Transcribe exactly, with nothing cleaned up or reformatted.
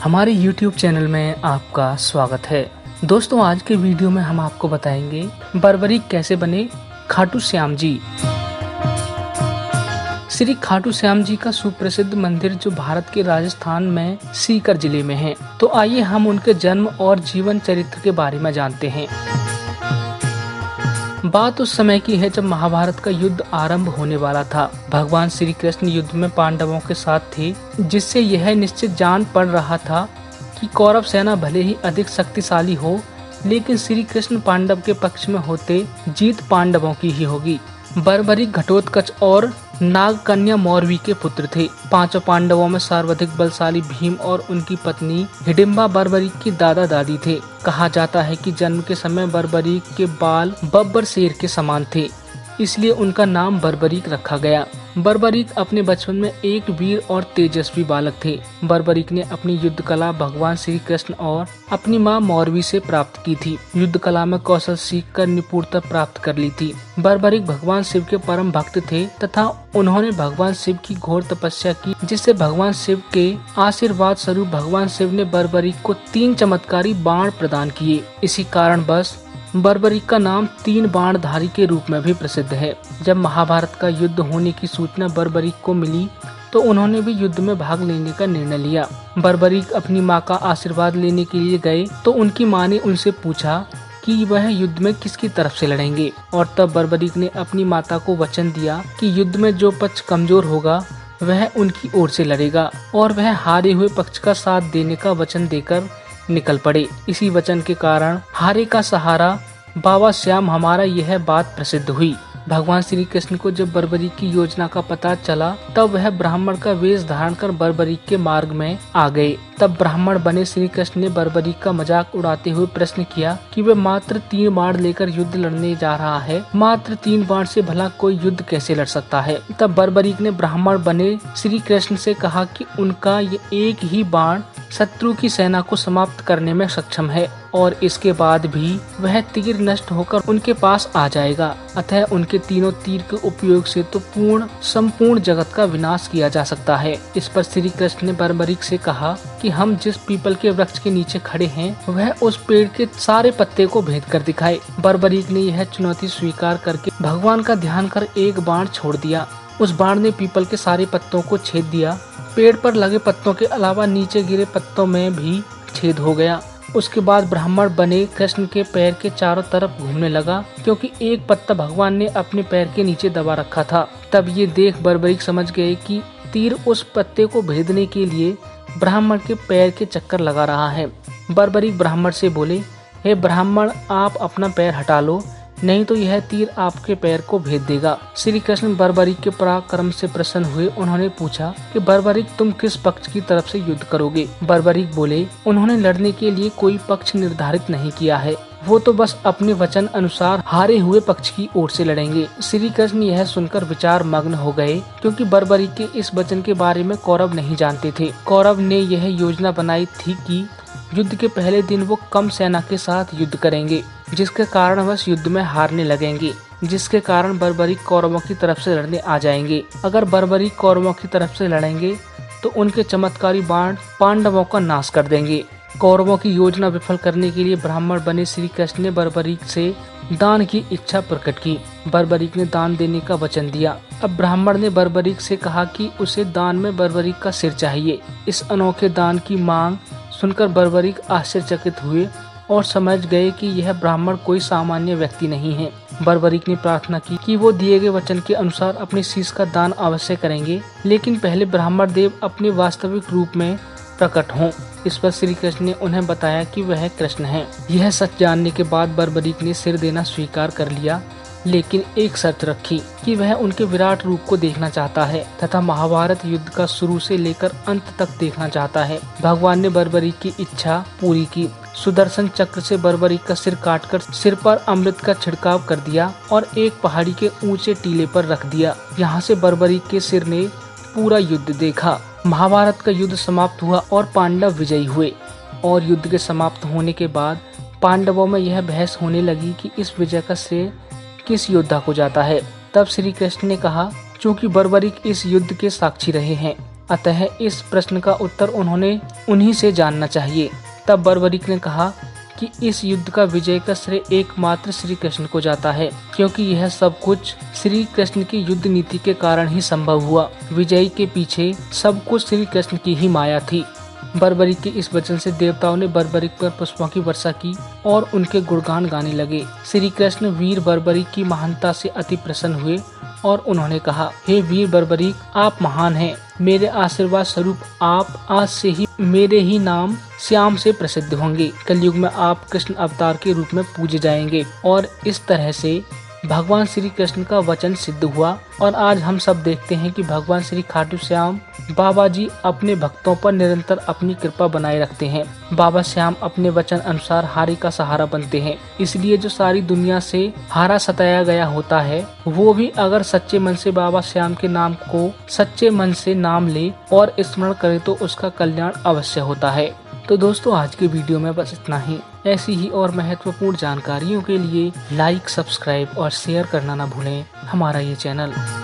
हमारे YouTube channel में आपका स्वागत है। दोस्तों, आज के वीडियो में हम आपको बताएंगे बर्बरीक कैसे बने खाटू श्याम जी। श्री खाटू श्याम जी का सुप्रसिद्ध मंदिर जो भारत के राजस्थान में सीकर जिले में है। तो आइए हम उनके जन्म और जीवन चरित्र के बारे में जानते हैं। बात उस समय की है जब महाभारत का युद्ध आरंभ होने वाला था। भगवान श्री कृष्ण युद्ध में पांडवों के साथ थे, जिससे यह निश्चित जान पड़ रहा था कि कौरव सेना भले ही अधिक शक्तिशाली हो, लेकिन श्री कृष्ण पांडव के पक्ष में होते जीत पांडवों की ही होगी। बर्बरीक घटोत्कच और नागकन्या मौरवी के पुत्र थे। पांचों पांडवों में सर्वाधिक बलशाली भीम और उनकी पत्नी हिडिंबा बर्बरीक की दादा दादी थे। कहा जाता है कि जन्म के समय बर्बरीक के बाल बब्बर शेर के समान थे, इसलिए उनका नाम बर्बरीक रखा गया। बर्बरीक अपने बचपन में एक वीर और तेजस्वी बालक थे। बर्बरीक ने अपनी युद्ध कला भगवान श्री कृष्ण और अपनी मां मौरवी से प्राप्त की थी। युद्ध कला में कौशल सीखकर निपुणता प्राप्त कर ली थी। बर्बरीक भगवान शिव के परम भक्त थे तथा उन्होंने भगवान शिव की घोर तपस्या की, जिससे भगवान शिव के आशीर्वाद स्वरूप भगवान शिव ने बर्बरीक को तीन चमत्कारी बाण प्रदान किए। इसी कारण बस बर्बरीक का नाम तीन बाणधारी के रूप में भी प्रसिद्ध है। जब महाभारत का युद्ध होने की सूचना बर्बरीक को मिली तो उन्होंने भी युद्ध में भाग लेने का निर्णय लिया। बर्बरीक अपनी मां का आशीर्वाद लेने के लिए गए तो उनकी मां ने उनसे पूछा कि वह युद्ध में किसकी तरफ से लड़ेंगे, और तब बर्बरीक ने अपनी माता को वचन दिया कि युद्ध में जो पक्ष कमजोर होगा वह उनकी ओर से लड़ेगा, और वह हारे हुए पक्ष का साथ देने का वचन देकर निकल पड़े। इसी वचन के कारण हारे का सहारा बाबा श्याम हमारा यह बात प्रसिद्ध हुई। भगवान श्री कृष्ण को जब बर्बरीक की योजना का पता चला तब वह ब्राह्मण का वेश धारण कर बर्बरीक के मार्ग में आ गए। तब ब्राह्मण बने श्री कृष्ण ने बर्बरीक का मजाक उड़ाते हुए प्रश्न किया कि वह मात्र तीन बाण लेकर युद्ध लड़ने जा रहा है। मात्र तीन बाण से भला कोई युद्ध कैसे लड़ सकता है। तब बर्बरीक ने ब्राह्मण बने श्री कृष्ण से कहा कि उनका ये एक ही बाण शत्रु की सेना को समाप्त करने में सक्षम है, और इसके बाद भी वह तीर नष्ट होकर उनके पास आ जाएगा। अतः उनके तीनों तीर के उपयोग से तो पूर्ण संपूर्ण जगत का विनाश किया जा सकता है। इस पर श्री कृष्ण ने बर्बरीक से कहा कि हम जिस पीपल के वृक्ष के नीचे खड़े हैं वह उस पेड़ के सारे पत्ते को भेद कर दिखाए। बर्बरीक ने यह चुनौती स्वीकार करके भगवान का ध्यान कर एक बाण छोड़ दिया। उस बाण ने पीपल के सारे पत्तों को छेद दिया। पेड़ पर लगे पत्तों के अलावा नीचे गिरे पत्तों में भी छेद हो गया। उसके बाद ब्राह्मण बने कृष्ण के पैर के चारों तरफ घूमने लगा, क्योंकि एक पत्ता भगवान ने अपने पैर के नीचे दबा रखा था। तब ये देख बर्बरीक समझ गए कि तीर उस पत्ते को भेदने के लिए ब्राह्मण के पैर के चक्कर लगा रहा है। बर्बरीक ब्राह्मण से बोले, हे ब्राह्मण, आप अपना पैर हटा लो, नहीं तो यह तीर आपके पैर को भेद देगा। श्री कृष्ण बर्बरीक के पराक्रम से प्रसन्न हुए। उन्होंने पूछा कि बर्बरीक, तुम किस पक्ष की तरफ से युद्ध करोगे। बर्बरीक बोले, उन्होंने लड़ने के लिए कोई पक्ष निर्धारित नहीं किया है, वो तो बस अपने वचन अनुसार हारे हुए पक्ष की ओर से लड़ेंगे। श्री कृष्ण यह सुनकर विचार मग्न हो गए, क्योंकि बर्बरीक के इस वचन के बारे में कौरव नहीं जानते थे। कौरव ने यह योजना बनाई थी कि युद्ध के पहले दिन वो कम सेना के साथ युद्ध करेंगे, जिसके कारण वह युद्ध में हारने लगेंगे, जिसके कारण बर्बरीक कौरवों की तरफ से लड़ने आ जाएंगे। अगर बर्बरीक कौरवों की तरफ से लड़ेंगे तो उनके चमत्कारी बाण पांडवों का नाश कर देंगे। कौरवों की योजना विफल करने के लिए ब्राह्मण बने श्री कृष्ण ने बर्बरीक से दान की इच्छा प्रकट की। बर्बरीक ने दान देने का वचन दिया। अब ब्राह्मण ने बर्बरीक से कहा कि उसे दान में बर्बरीक का सिर चाहिए। इस अनोखे दान की मांग सुनकर बर्बरीक आश्चर्यचकित हुए और समझ गए कि यह ब्राह्मण कोई सामान्य व्यक्ति नहीं है। बर्बरीक ने प्रार्थना की कि वो दिए गए वचन के अनुसार अपने शीश का दान अवश्य करेंगे, लेकिन पहले ब्राह्मण देव अपने वास्तविक रूप में प्रकट हों। इस पर श्री कृष्ण ने उन्हें बताया कि वह कृष्ण हैं। यह सच जानने के बाद बर्बरीक ने सिर देना स्वीकार कर लिया, लेकिन एक शर्त रखी कि वह उनके विराट रूप को देखना चाहता है तथा महाभारत युद्ध का शुरू से लेकर अंत तक देखना चाहता है। भगवान ने बर्बरीक की इच्छा पूरी की। सुदर्शन चक्र से बर्बरीक का सिर काटकर सिर पर अमृत का छिड़काव कर दिया और एक पहाड़ी के ऊंचे टीले पर रख दिया। यहाँ से बर्बरीक के सिर ने पूरा युद्ध देखा। महाभारत का युद्ध समाप्त हुआ और पांडव विजयी हुए, और युद्ध के समाप्त होने के बाद पांडवों में यह बहस होने लगी कि इस विजय का श्रेय किस योद्धा को जाता है। तब श्री कृष्ण ने कहा, चूंकि बर्बरीक इस युद्ध के साक्षी रहे हैं अतः इस प्रश्न का उत्तर उन्होंने उन्हीं से जानना चाहिए। तब बर्बरीक ने कहा कि इस युद्ध का विजय का श्रेय एकमात्र श्री कृष्ण को जाता है, क्योंकि यह सब कुछ श्री कृष्ण की युद्ध नीति के कारण ही संभव हुआ। विजयी के पीछे सब कुछ श्री कृष्ण की ही माया थी। बर्बरीक के इस वचन से देवताओं ने बर्बरीक पर पुष्पों की वर्षा की और उनके गुणगान गाने लगे। श्री कृष्ण वीर बर्बरीक की महानता से अति प्रसन्न हुए और उन्होंने कहा, हे वीर बर्बरीक, आप महान हैं। मेरे आशीर्वाद स्वरूप आप आज से ही मेरे ही नाम श्याम से प्रसिद्ध होंगे। कलयुग में आप कृष्ण अवतार के रूप में पूजे जाएंगे। और इस तरह से भगवान श्री कृष्ण का वचन सिद्ध हुआ और आज हम सब देखते हैं कि भगवान श्री खाटू श्याम बाबा जी अपने भक्तों पर निरंतर अपनी कृपा बनाए रखते हैं। बाबा श्याम अपने वचन अनुसार हारी का सहारा बनते हैं। इसलिए जो सारी दुनिया से हारा सताया गया होता है, वो भी अगर सच्चे मन से बाबा श्याम के नाम को सच्चे मन से नाम ले और स्मरण करे तो उसका कल्याण अवश्य होता है। तो दोस्तों, आज के वीडियो में बस इतना ही। ऐसी ही और महत्वपूर्ण जानकारियों के लिए लाइक, सब्सक्राइब और शेयर करना ना भूलें हमारा ये चैनल।